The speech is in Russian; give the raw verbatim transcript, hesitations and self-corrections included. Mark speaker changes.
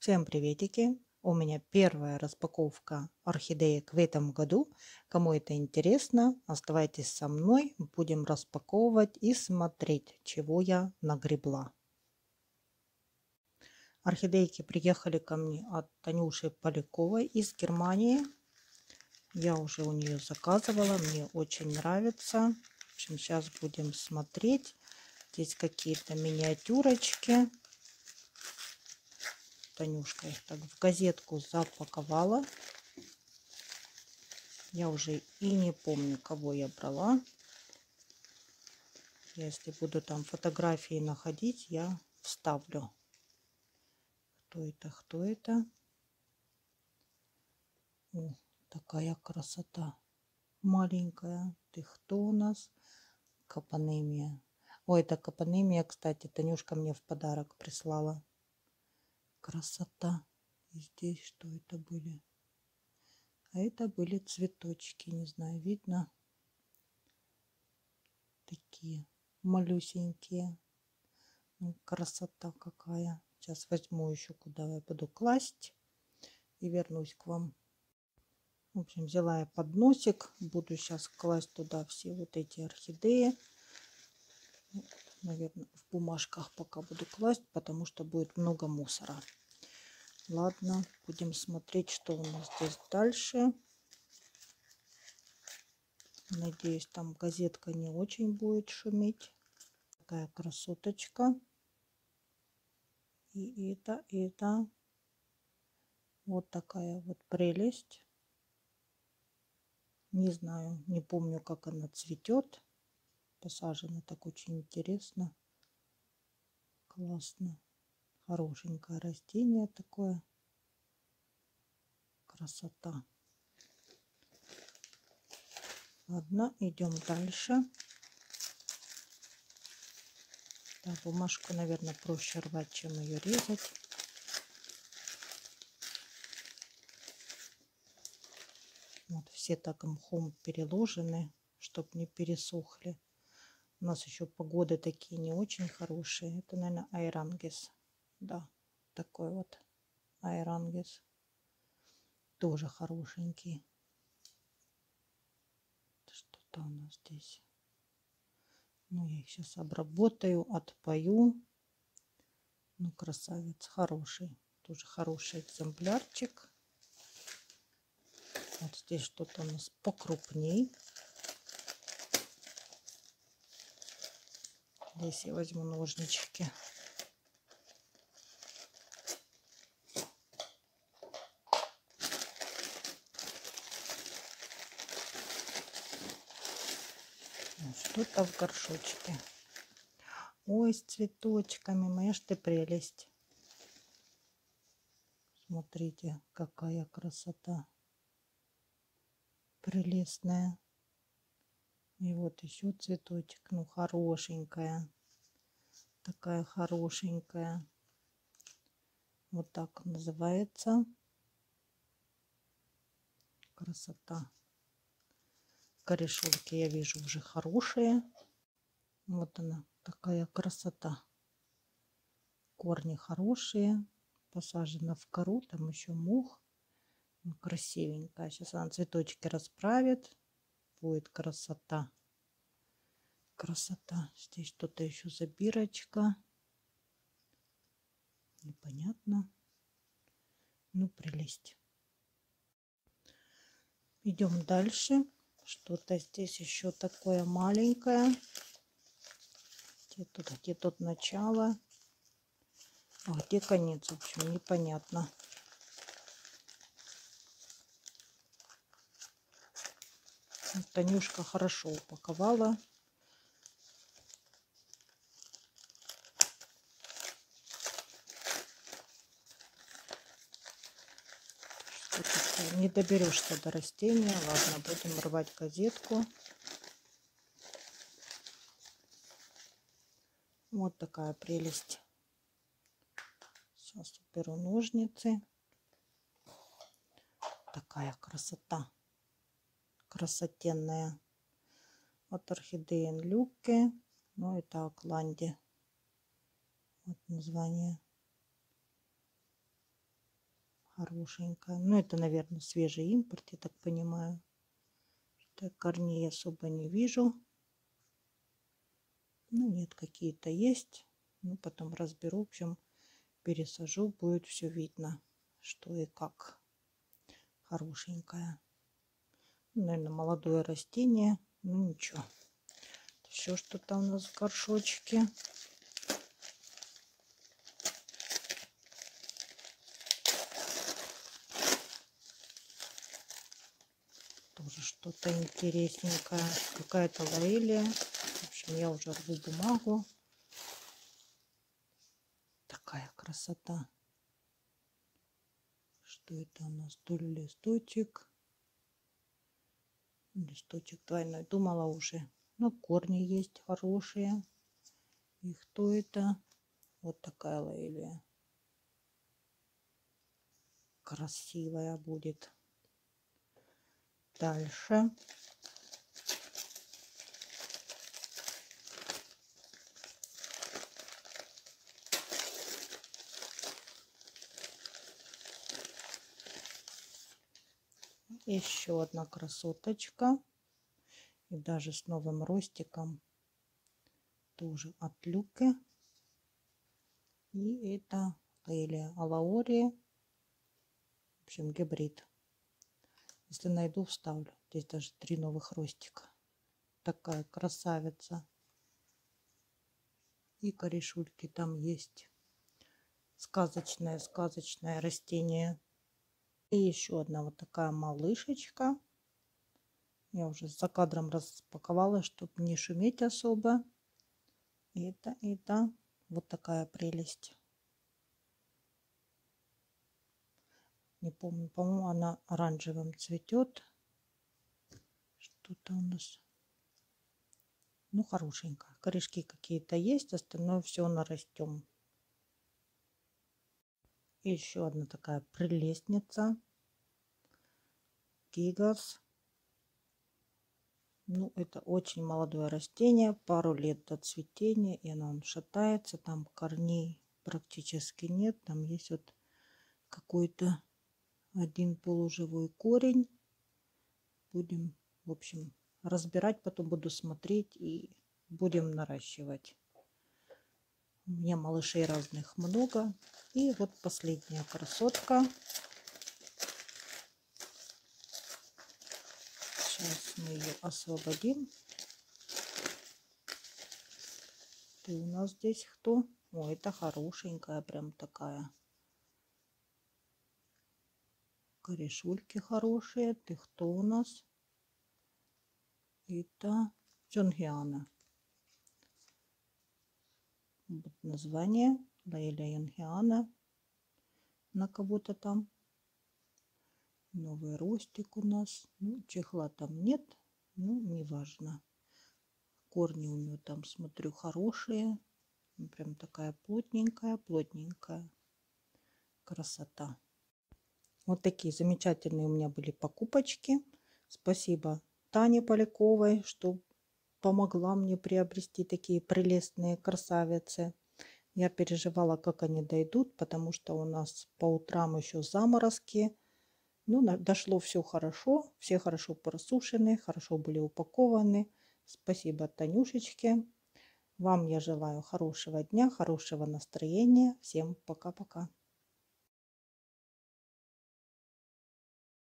Speaker 1: Всем приветики! У меня первая распаковка орхидеек в этом году. Кому это интересно, оставайтесь со мной. Будем распаковывать и смотреть, чего я нагребла. Орхидейки приехали ко мне от Танюши Поляковой из Германии. Я уже у нее заказывала, мне очень нравится. В общем, сейчас будем смотреть. Здесь какие-то миниатюрочки. Танюшка их так в газетку запаковала. Я уже и не помню, кого я брала. Если буду там фотографии находить, я вставлю. Кто это, кто это? О, такая красота. Маленькая. Ты кто у нас? Капонемия. Ой, это капонемия, кстати, Танюшка мне в подарок прислала. Красота. И здесь что это были? А это были цветочки, не знаю, видно? Такие малюсенькие. Ну, красота какая. Сейчас возьму еще, куда я буду класть. И вернусь к вам. В общем, взяла я подносик. Буду сейчас класть туда все вот эти орхидеи. Наверное, в бумажках пока буду класть, потому что будет много мусора. Ладно, будем смотреть, что у нас здесь дальше. Надеюсь, там газетка не очень будет шуметь. Такая красоточка. И это, и это. Вот такая вот прелесть. Не знаю, не помню, как она цветет. Посажена так очень интересно. Классно. Хорошенькое растение такое. Красота. Ладно, идем дальше. Да, бумажку, наверное, проще рвать, чем ее резать. Вот все так мхом переложены, чтобы не пересохли. У нас еще погоды такие не очень хорошие. Это, наверное, айрангис. Да, такой вот айрангис. Тоже хорошенький. Что-то у нас здесь. Ну, я их сейчас обработаю, отпою. Ну, красавец, хороший. Тоже хороший экземплярчик. Вот здесь что-то у нас покрупней. Здесь я возьму ножнички. Что-то в горшочке. Ой, с цветочками. Моя ж ты прелесть. Смотрите, какая красота. Прелестная. И вот еще цветочек. Ну, хорошенькая. Такая хорошенькая. Вот так называется. Красота. Корешочки я вижу уже хорошие. Вот она, такая красота. Корни хорошие. Посажена в кору. Там еще мох. Красивенькая. Сейчас она цветочки расправит. Будет красота. Красота. Здесь что-то еще за бирочка. Непонятно. Ну, прелесть. Идем дальше. Что-то здесь еще такое маленькое. Где тут, где тут начало? А где конец? В общем, непонятно. Танюшка хорошо упаковала. Не доберешься до растения. Ладно, будем рвать газетку. Вот такая прелесть. Сейчас уберу ножницы. Такая красота. Красотенная. Вот орхидеен люкке. Ну, это Акланди. Вот название. Хорошенькая. Ну, это, наверное, свежий импорт, я так понимаю. Так, корней особо не вижу. Ну, нет, какие-то есть. Ну, потом разберу. В общем, пересажу. Будет все видно, что и как. Хорошенькая. Наверное, молодое растение. Ну, ничего. Еще что-то у нас в горшочке. Тоже что-то интересненькое. Какая-то лоэлия. В общем, я уже рву бумагу. Такая красота. Что это у нас? То ли листочек. Листочек двойной. Думала уже. Но корни есть хорошие. И кто это? Вот такая лоэлия. Красивая будет. Дальше. Еще одна красоточка. И даже с новым ростиком. Тоже от Люки. И это лоэлия алаория. В общем, гибрид. Если найду, вставлю. Здесь даже три новых ростика. Такая красавица. И корешульки там есть. Сказочное, сказочное растение. И еще одна вот такая малышечка. Я уже за кадром распаковала, чтобы не шуметь особо. Это, это вот такая прелесть. Не помню, по-моему, она оранжевым цветет. Что-то у нас. Ну, хорошенькая. Корешки какие-то есть, остальное все нарастем. И еще одна такая прелестница. Гигас. Ну, это очень молодое растение. Пару лет до цветения. И оно шатается. Там корней практически нет. Там есть вот какой-то один полуживой корень. Будем, в общем, разбирать. Потом буду смотреть и будем наращивать. У меня малышей разных много. И вот последняя красотка. Сейчас мы ее освободим. Ты у нас здесь кто? О, это хорошенькая, прям такая. Корешульки хорошие. Ты кто у нас? Это Джонгиана. Вот название. Лоэлия Джонгиана. На кого-то там. Новый ростик у нас. Ну, чехла там нет. Ну, не важно. Корни у нее там, смотрю, хорошие. Прям такая плотненькая, плотненькая. Красота. Вот такие замечательные у меня были покупочки. Спасибо Тане Поляковой, что помогла мне приобрести такие прелестные красавицы. Я переживала, как они дойдут, потому что у нас по утрам еще заморозки. Ну, дошло все хорошо, все хорошо просушены, хорошо были упакованы. Спасибо Танюшечке. Вам я желаю хорошего дня, хорошего настроения. Всем пока-пока.